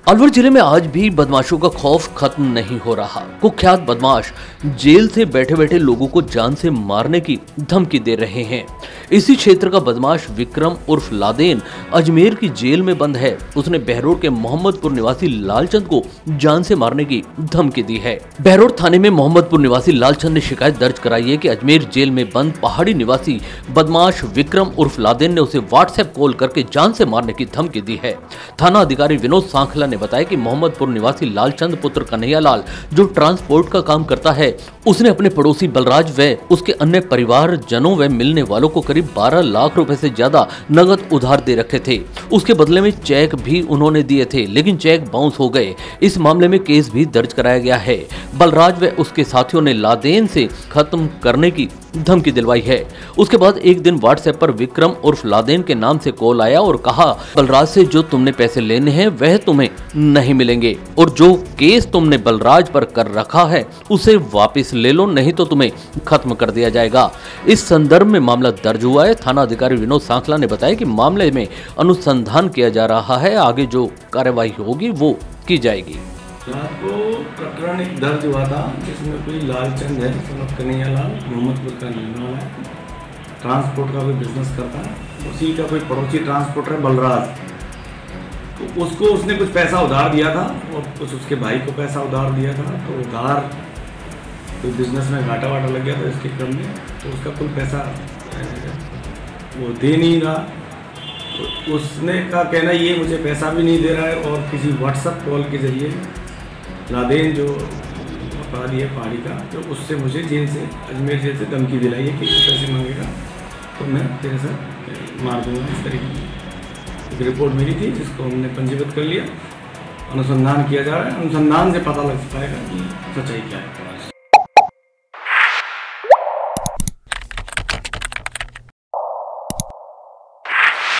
अलवर जिले में आज भी बदमाशों का खौफ खत्म नहीं हो रहा। कुख्यात बदमाश जेल से बैठे बैठे लोगों को जान से मारने की धमकी दे रहे हैं। इसी क्षेत्र का बदमाश विक्रम उर्फ लादेन अजमेर की जेल में बंद है। उसने बहरोड के मोहम्मदपुर निवासी लालचंद को जान से मारने की धमकी दी है। बहरोड थाने में मोहम्मदपुर निवासी लालचंद ने शिकायत दर्ज कराई है कि अजमेर जेल में बंद पहाड़ी निवासी बदमाश विक्रम उर्फ लादेन ने उसे व्हाट्सएप कॉल करके जान से मारने की धमकी दी है। थाना अधिकारी विनोद सांखला ने बताया कि मोहम्मदपुर निवासी लालचंद पुत्र कन्हैया लाल जो ट्रांसपोर्ट का काम करता है, उसने अपने पड़ोसी बलराज व उसके अन्य परिवारजनों व मिलने वालों को करीब 12 लाख रुपए से ज्यादा नगद उधार दे रखे थे। उसके बदले में चेक भी उन्होंने दिए थे, लेकिन चेक बाउंस हो गए। इस मामले में केस भी दर्ज कराया गया है। बलराज व उसके साथियों ने लादेन से खत्म करने की धमकी दिलवाई है। उसके बाद एक दिन व्हाट्सएप पर विक्रम उर्फ लादेन के नाम से कॉल आया और कहा, बलराज से जो तुमने पैसे लेने हैं वह तुम्हें नहीं मिलेंगे और जो केस तुमने बलराज पर कर रखा है उसे वापस ले लो, नहीं तो तुम्हें खत्म कर दिया जाएगा। इस संदर्भ में मामला दर्ज हुआ है। थाना अधिकारी विनोद सांखला ने बताया कि मामले में अनुसंधान किया जा रहा है। आगे जो कार्यवाही होगी वो की जाएगी। रात को प्रकरण एक दर्ज हुआ था जिसमें कोई लालचंद है, कन्हैया लाल, मोहम्मदपुर का रहने वाला है, ट्रांसपोर्ट का कोई बिजनेस करता है। उसी का कोई पड़ोसी ट्रांसपोर्टर है बलराज, तो उसको उसने कुछ पैसा उधार दिया था और कुछ उसके भाई को पैसा उधार दिया था। तो उधार कोई बिजनेस में घाटा वाटा लग गया था इसके क्रम में, तो उसका कुल पैसा वो दे नहीं रहा। तो उसने का कहना ये मुझे पैसा भी नहीं दे रहा है और किसी व्हाट्सएप कॉल के जरिए लादेन जो अपराधी है पहाड़ी का, तो उससे मुझे जेल से, अजमेर जेल से धमकी दिलाई है कि पैसे मांगेगा तो मैं तेरे साथ मार दूंगा। इस तरीके की एक रिपोर्ट मेरी थी जिसको हमने पंजीबद्ध कर लिया। अनुसंधान किया जा रहा है, अनुसंधान से पता लग पाएगा कि सच्चाई क्या है।